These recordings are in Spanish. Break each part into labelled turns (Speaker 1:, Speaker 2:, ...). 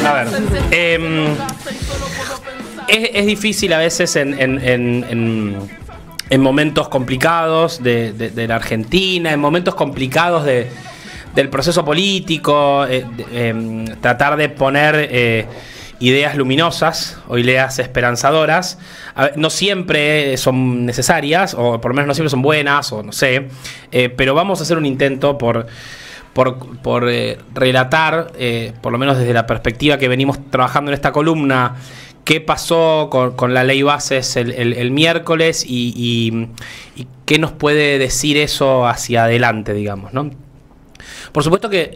Speaker 1: A ver, es difícil a veces en momentos complicados de la Argentina, en momentos complicados del proceso político, tratar de poner ideas luminosas o ideas esperanzadoras. No siempre son necesarias, o por lo menos no siempre son buenas, o no sé, pero vamos a hacer un intento por relatar, por lo menos desde la perspectiva que venimos trabajando en esta columna, qué pasó con la ley bases el miércoles y qué nos puede decir eso hacia adelante, digamos, ¿no? Por supuesto que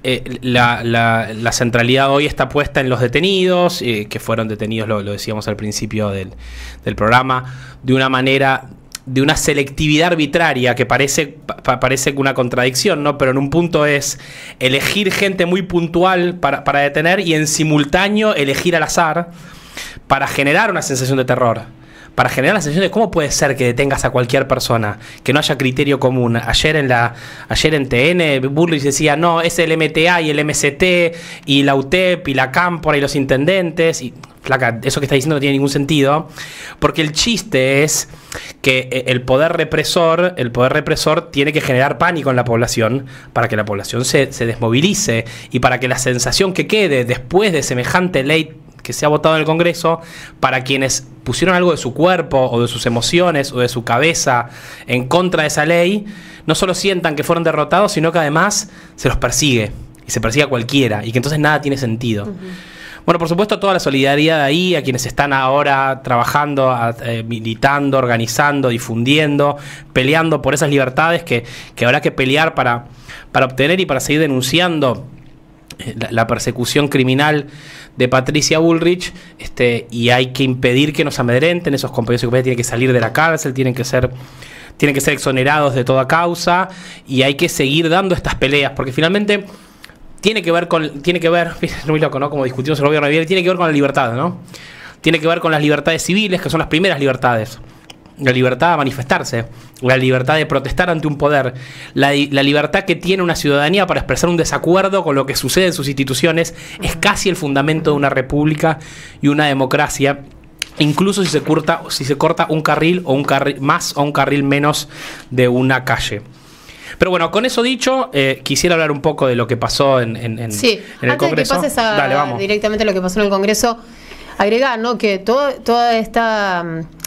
Speaker 1: la centralidad hoy está puesta en los detenidos, que fueron detenidos, lo decíamos al principio del programa, de una manera, de una selectividad arbitraria que parece una contradicción, ¿no? Pero en un punto es elegir gente muy puntual para detener y en simultáneo elegir al azar para generar una sensación de terror. Para generar la sensación de cómo puede ser que detengas a cualquier persona, que no haya criterio común. Ayer en TN, Bullrich decía, no, es el MTA y el MCT y la UTEP y la Cámpora y los intendentes. Y, flaca, eso que está diciendo no tiene ningún sentido, porque el chiste es que el poder represor tiene que generar pánico en la población para que la población se desmovilice y para que la sensación que quede después de semejante ley que se ha votado en el Congreso, para quienes pusieron algo de su cuerpo o de sus emociones o de su cabeza en contra de esa ley, no solo sientan que fueron derrotados, sino que además se los persigue, y se persigue a cualquiera, y que entonces nada tiene sentido. Bueno, por supuesto, toda la solidaridad ahí a quienes están ahora trabajando, militando, organizando, difundiendo, peleando por esas libertades que habrá que pelear para obtener y para seguir denunciando la persecución criminal de Patricia Bullrich, y hay que impedir que nos amedrenten. Esos compañeros y compañeras tienen que salir de la cárcel, tienen que ser exonerados de toda causa, y hay que seguir dando estas peleas, porque finalmente tiene que ver, es muy loco, ¿no? Como discutimos el gobierno de Vidal, tiene que ver con la libertad, ¿no? Tiene que ver con las libertades civiles, que son las primeras libertades. La libertad de manifestarse, la libertad de protestar ante un poder, la libertad que tiene una ciudadanía para expresar un desacuerdo con lo que sucede en sus instituciones, es casi el fundamento de una república y una democracia, incluso si se corta un carril o un carril más o un carril menos de una calle. Pero bueno, con eso dicho, quisiera hablar un poco de lo que pasó en el Congreso.
Speaker 2: Antes de que pases directamente a lo que pasó en el Congreso, agregar, ¿no?, que toda esta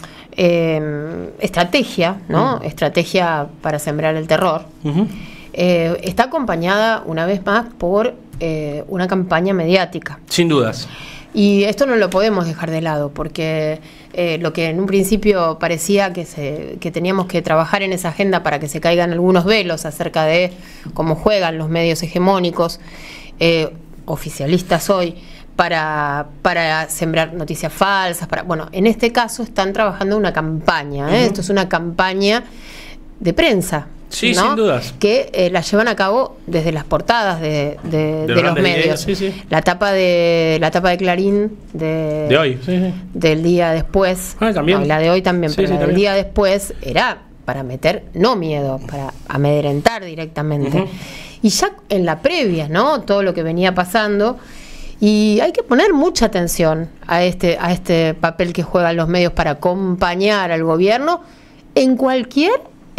Speaker 2: estrategia, ¿no? Estrategia para sembrar el terror, está acompañada una vez más por una campaña mediática.
Speaker 1: Sin dudas.
Speaker 2: Y esto no lo podemos dejar de lado, porque lo que en un principio parecía que teníamos que trabajar en esa agenda para que se caigan algunos velos acerca de cómo juegan los medios hegemónicos, oficialistas hoy, para sembrar noticias falsas. Bueno, en este caso están trabajando una campaña, esto es una campaña de prensa.
Speaker 1: Sí,
Speaker 2: ¿no?
Speaker 1: Sin dudas.
Speaker 2: Que la llevan a cabo desde las portadas de los medios. Sí. La tapa de Clarín de hoy, del día después.
Speaker 1: También.
Speaker 2: No, la de hoy también, pero la del
Speaker 1: también.
Speaker 2: Día después era para meter, no miedo, para amedrentar directamente. Y ya en la previa, ¿no? Todo lo que venía pasando. Y hay que poner mucha atención a este papel que juegan los medios para acompañar al gobierno en cualquier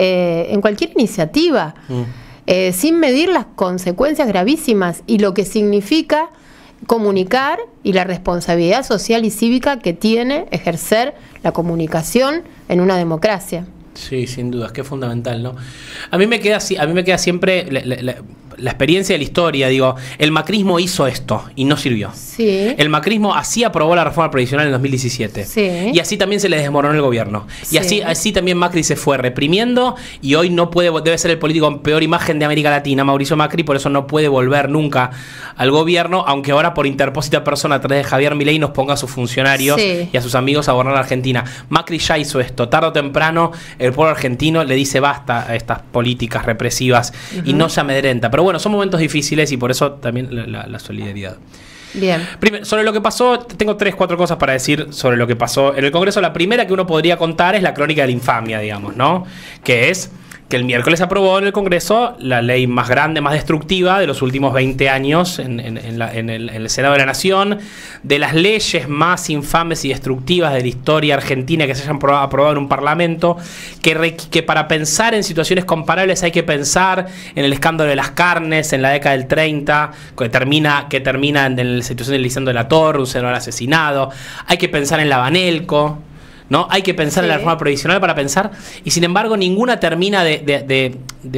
Speaker 2: iniciativa, sin medir las consecuencias gravísimas y lo que significa comunicar y la responsabilidad social y cívica que tiene ejercer la comunicación en una democracia.
Speaker 1: Sí, sin duda, es que es fundamental, ¿no? A mí me queda siempre la experiencia de la historia. Digo, el macrismo hizo esto y no sirvió.
Speaker 2: Sí.
Speaker 1: El macrismo así aprobó la reforma previsional en 2017.
Speaker 2: Sí.
Speaker 1: Y así también se le desmoronó el gobierno.
Speaker 2: Sí.
Speaker 1: Y así también Macri se fue reprimiendo, y hoy debe ser el político con peor imagen de América Latina, Mauricio Macri, por eso no puede volver nunca al gobierno, aunque ahora por interpósita persona a través de Javier Milei nos ponga a sus funcionarios y a sus amigos a gobernar la Argentina. Macri ya hizo esto. Tarde o temprano el pueblo argentino le dice basta a estas políticas represivas y no se amedrenta. Pero bueno, son momentos difíciles y por eso también la solidaridad.
Speaker 2: Bien.
Speaker 1: Primero, sobre lo que pasó, tengo 3-4 cosas para decir sobre lo que pasó en el Congreso. La primera que uno podría contar es la crónica de la infamia, digamos, ¿no? Que es que el miércoles aprobó en el Congreso la ley más grande, más destructiva de los últimos 20 años en el Senado de la Nación, de las leyes más infames y destructivas de la historia argentina que se hayan aprobado en un parlamento, que para pensar en situaciones comparables hay que pensar en el escándalo de las carnes en la década del 30, que termina en la situación de Lisandro de la Torre, un senador asesinado. Hay que pensar en la Banelco, ¿no? Hay que pensar en la reforma previsional para pensar, y sin embargo ninguna termina de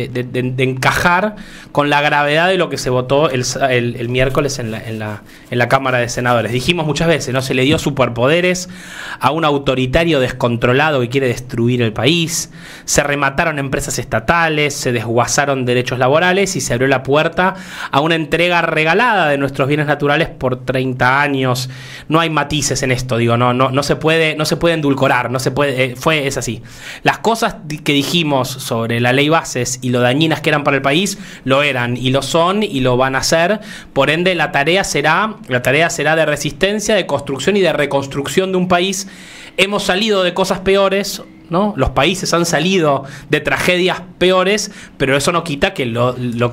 Speaker 1: encajar con la gravedad de lo que se votó el miércoles en la Cámara de Senadores. Dijimos muchas veces, ¿no? Se le dio superpoderes a un autoritario descontrolado que quiere destruir el país, se remataron empresas estatales, se desguazaron derechos laborales y se abrió la puerta a una entrega regalada de nuestros bienes naturales por 30 años. No hay matices en esto, digo, no se puede endulcorar. No se puede, es así. Las cosas que dijimos sobre la ley bases y lo dañinas que eran para el país, lo eran y lo son y lo van a hacer. Por ende, la tarea será de resistencia, de construcción y de reconstrucción de un país. Hemos salido de cosas peores, ¿no? Los países han salido de tragedias peores, pero eso no quita que lo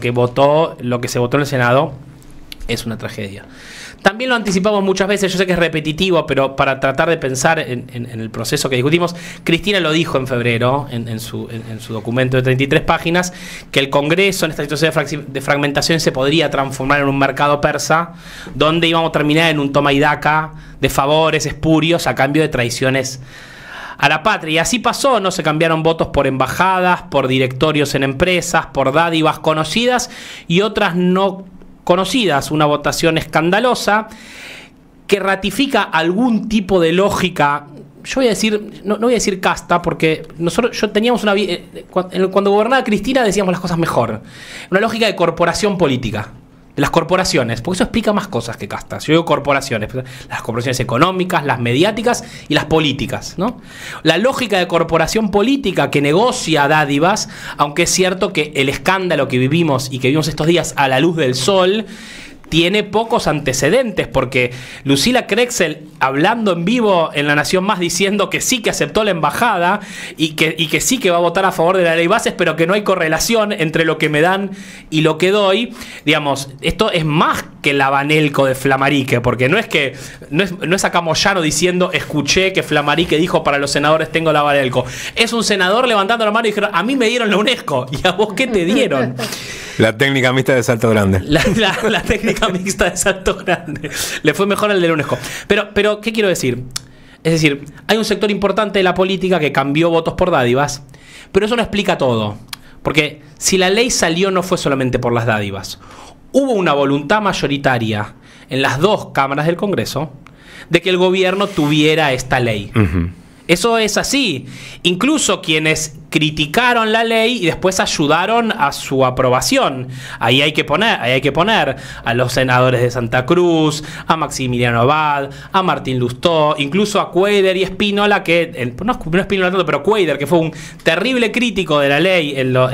Speaker 1: que se votó en el Senado es una tragedia. También lo anticipamos muchas veces, yo sé que es repetitivo, pero para tratar de pensar en el proceso que discutimos, Cristina lo dijo en febrero, en su documento de 33 páginas, que el Congreso en esta situación de fragmentación se podría transformar en un mercado persa, donde íbamos a terminar en un toma y daca de favores espurios a cambio de traiciones a la patria. Y así pasó, ¿no? Se cambiaron votos por embajadas, por directorios en empresas, por dádivas conocidas y otras no conocidas, una votación escandalosa que ratifica algún tipo de lógica. Yo voy a decir, no voy a decir casta, porque teníamos cuando gobernaba Cristina decíamos las cosas mejor. Una lógica de corporación política, de las corporaciones, porque eso explica más cosas que castas. Yo digo corporaciones, las corporaciones económicas, las mediáticas y las políticas, ¿no? La lógica de corporación política que negocia dádivas, aunque es cierto que el escándalo que vivimos y que vimos estos días a la luz del sol tiene pocos antecedentes, porque Lucila Crexel, hablando en vivo en La Nación Más, diciendo que sí que aceptó la embajada y que sí que va a votar a favor de la ley bases, pero que no hay correlación entre lo que me dan y lo que doy. Digamos, esto es más que la Banelco de Flamarique, porque no es acá Moyano diciendo escuché que Flamarique dijo para los senadores tengo la Banelco. Es un senador levantando la mano y dijeron, a mí me dieron la UNESCO, ¿y a vos qué te dieron?
Speaker 3: La técnica mixta de Salto Grande.
Speaker 1: La técnica mixta de Salto Grande. Le fue mejor al de la UNESCO. Pero, ¿qué quiero decir? Es decir, hay un sector importante de la política que cambió votos por dádivas, pero eso no explica todo. Porque si la ley salió no fue solamente por las dádivas. Hubo una voluntad mayoritaria en las dos cámaras del Congreso de que el gobierno tuviera esta ley. Eso es así. Incluso quienes criticaron la ley y después ayudaron a su aprobación. Ahí hay que poner a los senadores de Santa Cruz, a Maximiliano Abad, a Martín Lustó, incluso a Cuader y Espínola, no Espínola tanto, pero Cuader, que fue un terrible crítico de la ley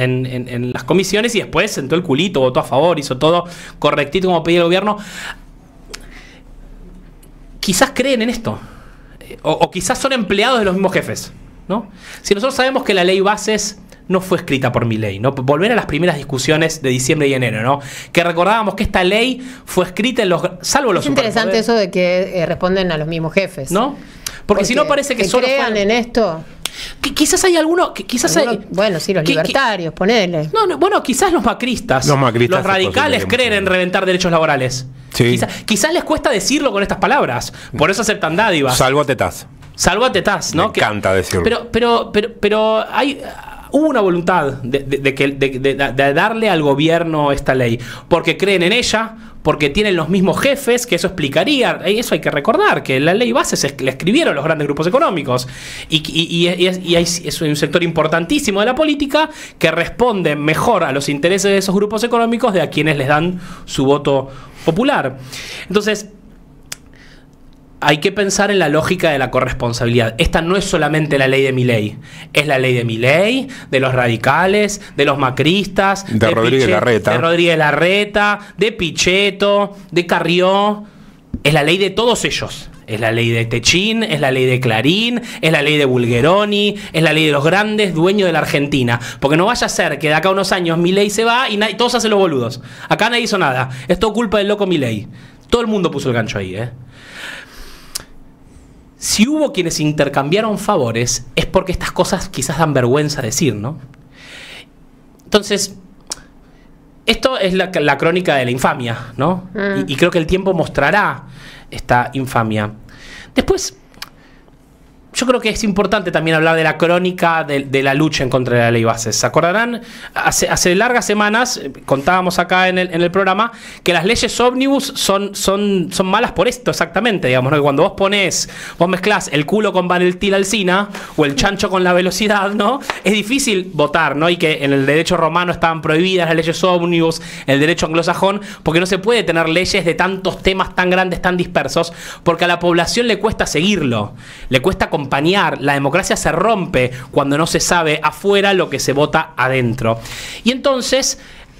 Speaker 1: en las comisiones y después sentó el culito, votó a favor, hizo todo correctito como pedía el gobierno. Quizás creen en esto. O quizás son empleados de los mismos jefes, ¿no? Si nosotros sabemos que la ley bases no fue escrita por Milei, ¿no? Volver a las primeras discusiones de diciembre y enero, ¿no? Que recordábamos que esta ley fue escrita salvo los superpoderes. Es
Speaker 2: interesante eso de que responden a los mismos jefes,
Speaker 1: ¿no? Porque si no parece que solo
Speaker 2: crean en esto.
Speaker 1: Quizás hay alguno,
Speaker 2: bueno, sí, los libertarios, ponele.
Speaker 1: Bueno, quizás los macristas, los radicales creen en reventar derechos laborales. Sí. Quizás les cuesta decirlo con estas palabras, por eso aceptan dádivas.
Speaker 3: Salvo a Tetaz.
Speaker 1: ¿no?
Speaker 3: Me encanta decirlo.
Speaker 1: Pero hubo una voluntad de darle al gobierno esta ley, porque creen en ella, porque tienen los mismos jefes, que eso explicaría, eso hay que recordar, que la ley base la escribieron los grandes grupos económicos, y es un sector importantísimo de la política que responde mejor a los intereses de esos grupos económicos de a quienes les dan su voto popular. Entonces, hay que pensar en la lógica de la corresponsabilidad. Esta no es solamente la ley de Milei, es la ley de Milei, de los radicales, de los macristas,
Speaker 3: de Rodríguez
Speaker 1: Larreta, de Pichetto, de Carrió. Es la ley de todos ellos. Es la ley de Techín, es la ley de Clarín, es la ley de Bulgeroni, es la ley de los grandes dueños de la Argentina. Porque no vaya a ser que de acá a unos años Milei se va y todos hacen los boludos. Acá nadie hizo nada. Es todo culpa del loco Milei. Todo el mundo puso el gancho ahí, ¿eh? Si hubo quienes intercambiaron favores, es porque estas cosas quizás dan vergüenza decir, ¿no? Entonces, esto es la crónica de la infamia, ¿no? Y creo que el tiempo mostrará esta infamia. Después, yo creo que es importante también hablar de la crónica de la lucha en contra de la ley Bases. ¿Se acordarán? Hace largas semanas contábamos acá en el programa que las leyes ómnibus son malas por esto exactamente, digamos, ¿no? Que cuando vos mezclás el culo con Valentín Alsina o el chancho con la velocidad, ¿no? Es difícil votar, ¿no? Y que en el derecho romano estaban prohibidas las leyes ómnibus, el derecho anglosajón, porque no se puede tener leyes de tantos temas tan grandes, tan dispersos, porque a la población le cuesta seguirlo, le cuesta acompañar. La democracia se rompe cuando no se sabe afuera lo que se vota adentro. Y entonces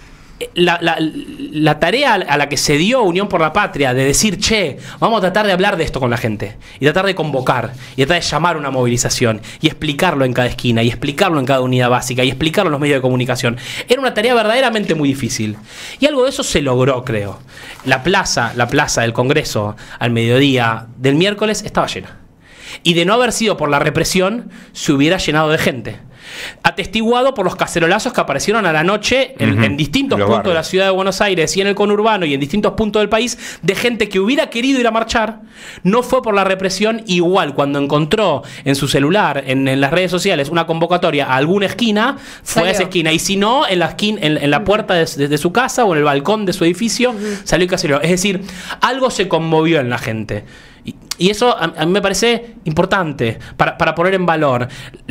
Speaker 1: la tarea a la que se dio Unión por la Patria de decir, che, vamos a tratar de hablar de esto con la gente y tratar de convocar y tratar de llamar una movilización y explicarlo en cada esquina y explicarlo en cada unidad básica y explicarlo en los medios de comunicación, era una tarea verdaderamente muy difícil y algo de eso se logró, creo. La plaza del Congreso al mediodía del miércoles estaba llena. Y de no haber sido por la represión, se hubiera llenado de gente. Atestiguado por los cacerolazos que aparecieron a la noche en distintos puntos de la ciudad de Buenos Aires y en el conurbano y en distintos puntos del país, de gente que hubiera querido ir a marchar, no fue por la represión. Igual, cuando encontró en su celular, en las redes sociales, una convocatoria a alguna esquina, fue a esa esquina. Y si no, en la puerta de su casa o en el balcón de su edificio, salió y caceroló. Es decir, algo se conmovió en la gente. Y eso a mí me parece importante para poner en valor.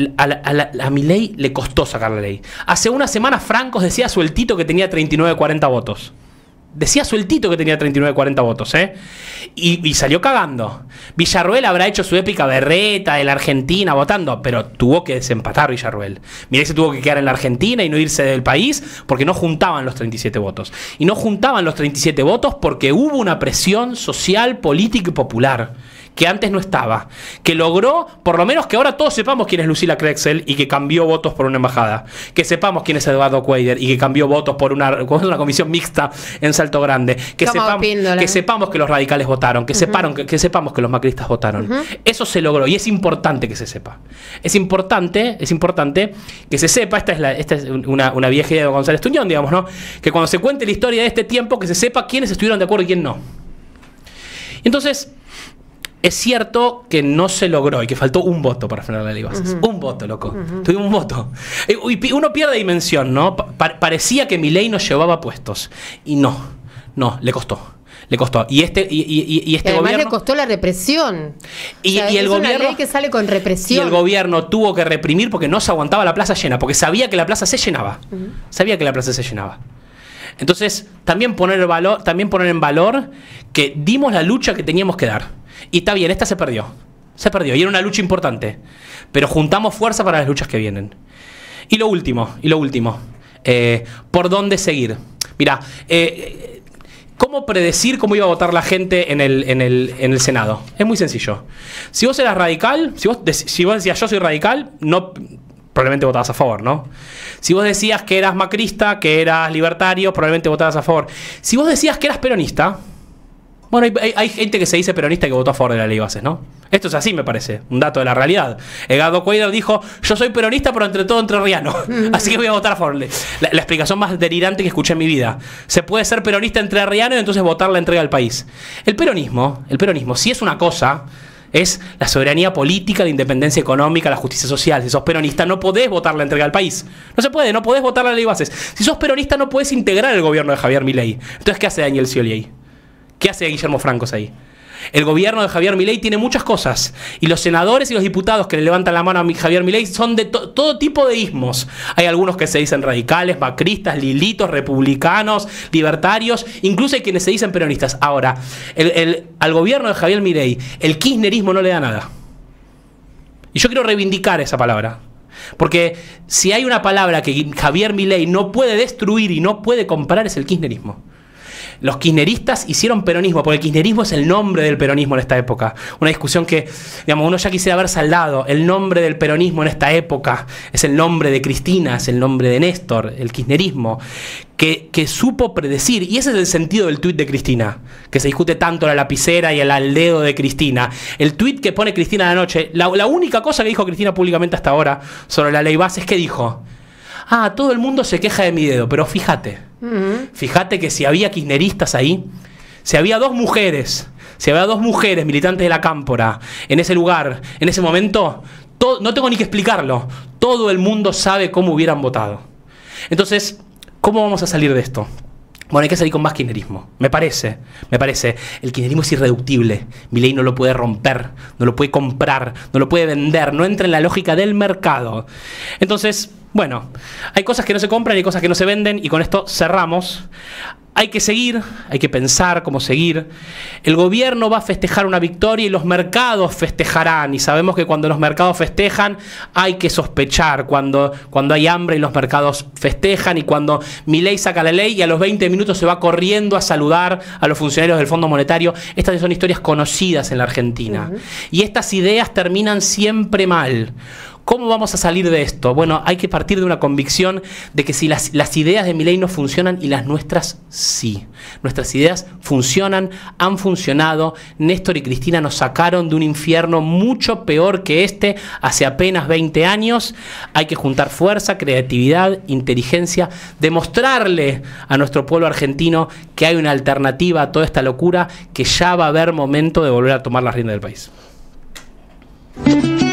Speaker 1: A Milei le costó sacar la ley. Hace unas semanas Francos decía sueltito que tenía 39-40 votos. Decía sueltito que tenía 39-40 votos, ¿eh? Y salió cagando. Villarruel habrá hecho su épica berreta de la Argentina votando, pero tuvo que desempatar Villarruel. Milei se tuvo que quedar en la Argentina y no irse del país porque no juntaban los 37 votos. Y no juntaban los 37 votos porque hubo una presión social, política y popular que antes no estaba, que logró, por lo menos que ahora todos sepamos quién es Lucila Crecel y que cambió votos por una embajada, que sepamos quién es Eduardo Cuéllar y que cambió votos por una comisión mixta en Salto Grande, que sepamos que los radicales votaron, que sepamos que los macristas votaron. Eso se logró y es importante que se sepa. Es importante que se sepa, esta es una vieja idea de González Tuñón, digamos, ¿no? Que cuando se cuente la historia de este tiempo, que se sepa quiénes estuvieron de acuerdo y quién no. Entonces, es cierto que no se logró y que faltó un voto para frenar la ley Bases. Un voto, loco. Tuvimos un voto. Uno pierde dimensión, ¿no? Parecía que Milei nos llevaba puestos. Y no, le costó. Le costó. Y este además
Speaker 2: gobierno le costó la represión. Y el gobierno, una ley que sale con represión.
Speaker 1: Y el gobierno tuvo que reprimir porque no se aguantaba la plaza llena, porque sabía que la plaza se llenaba. Sabía que la plaza se llenaba. Entonces, también poner en valor que dimos la lucha que teníamos que dar. Y está bien, esta se perdió. Y era una lucha importante. Pero juntamos fuerza para las luchas que vienen. Y lo último. ¿Por dónde seguir? Mirá, ¿cómo predecir cómo iba a votar la gente en el Senado? Es muy sencillo. Si vos eras radical, si vos decías yo soy radical, no, probablemente votabas a favor, ¿no? Si vos decías que eras macrista, que eras libertario, probablemente votabas a favor. Si vos decías que eras peronista, bueno, hay gente que se dice peronista que votó a favor de la ley Bases, ¿no? Esto es así, me parece, un dato de la realidad. Eduardo Cuéllar dijo, yo soy peronista, pero entre todo entrerriano, así que voy a votar a favor. La explicación más delirante que escuché en mi vida. Se puede ser peronista entrerriano y entonces votar la entrega al país. El peronismo, si es una cosa, es la soberanía política, la independencia económica, la justicia social. Si sos peronista no podés votar la entrega al país. No se puede, no podés votar la ley Bases. Si sos peronista no podés integrar el gobierno de Javier Milei. Entonces, ¿qué hace Daniel Scioli ahí? ¿Qué hace Guillermo Francos ahí? El gobierno de Javier Milei tiene muchas cosas. Y los senadores y los diputados que le levantan la mano a Javier Milei son de todo tipo de ismos. Hay algunos que se dicen radicales, macristas, lilitos, republicanos, libertarios. Incluso hay quienes se dicen peronistas. Ahora, al gobierno de Javier Milei, el kirchnerismo no le da nada. Y yo quiero reivindicar esa palabra. Porque si hay una palabra que Javier Milei no puede destruir y no puede comprar, es el kirchnerismo. los kirchneristas hicieron peronismo, porque el kirchnerismo es el nombre del peronismo en esta época. Una discusión que, digamos, uno ya quisiera haber saldado. El nombre del peronismo en esta época es el nombre de Cristina, es el nombre de Néstor, el kirchnerismo, que supo predecir. Y ese es el sentido del tuit de Cristina, que se discute tanto la lapicera y el al dedo de Cristina. El tuit que pone Cristina de anoche, la única cosa que dijo Cristina públicamente hasta ahora sobre la ley base es que dijo: ah, todo el mundo se queja de mi dedo, pero fíjate, fíjate que si había kirchneristas ahí, si había dos mujeres militantes de la Cámpora en ese lugar, en ese momento, no tengo ni que explicarlo, todo el mundo sabe cómo hubieran votado. Entonces, ¿cómo vamos a salir de esto? Bueno, hay que salir con más kirchnerismo, me parece. El kirchnerismo es irreductible. Milei no lo puede romper, no lo puede comprar, no lo puede vender, no entra en la lógica del mercado. Entonces, bueno, hay cosas que no se compran y hay cosas que no se venden, y con esto cerramos. Hay que seguir, hay que pensar cómo seguir. El gobierno va a festejar una victoria y los mercados festejarán. Y sabemos que cuando los mercados festejan hay que sospechar. Cuando hay hambre y los mercados festejan, y cuando Milei saca la ley y a los 20 minutos se va corriendo a saludar a los funcionarios del Fondo Monetario. Estas son historias conocidas en la Argentina. Y estas ideas terminan siempre mal. ¿Cómo vamos a salir de esto? Bueno, hay que partir de una convicción de que si las ideas de Milei no funcionan, y las nuestras sí. Nuestras ideas funcionan, han funcionado. Néstor y Cristina nos sacaron de un infierno mucho peor que este hace apenas 20 años. Hay que juntar fuerza, creatividad, inteligencia, demostrarle a nuestro pueblo argentino que hay una alternativa a toda esta locura, que ya va a haber momento de volver a tomar las riendas del país.